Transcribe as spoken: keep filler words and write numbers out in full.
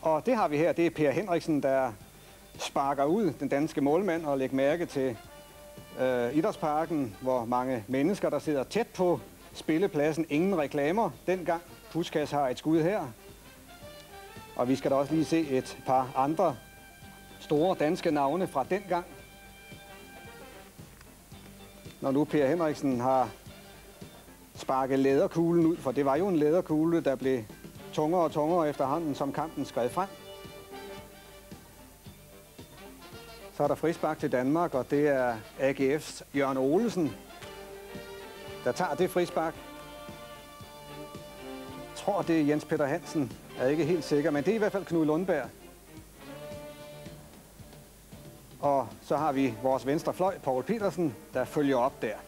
Og det har vi her, det er Per Henriksen, der sparker ud, den danske målmand, og lægger mærke til øh, Idrætsparken, hvor mange mennesker, der sidder tæt på spillepladsen. Ingen reklamer dengang. Puskas har et skud her. Og vi skal da også lige se et par andre store danske navne fra dengang. Når nu Per Henriksen har sparket læderkuglen ud, for det var jo en læderkugle, der blev tungere og tungere efterhånden, som kampen skred frem. Så er der frispark til Danmark, og det er A G F's Jørgen Olesen, der tager det frispark. Jeg tror, det er Jens Peter Hansen. Jeg er ikke helt sikker, men det er i hvert fald Knud Lundberg. Og så har vi vores venstre fløj, Poul Petersen, der følger op der.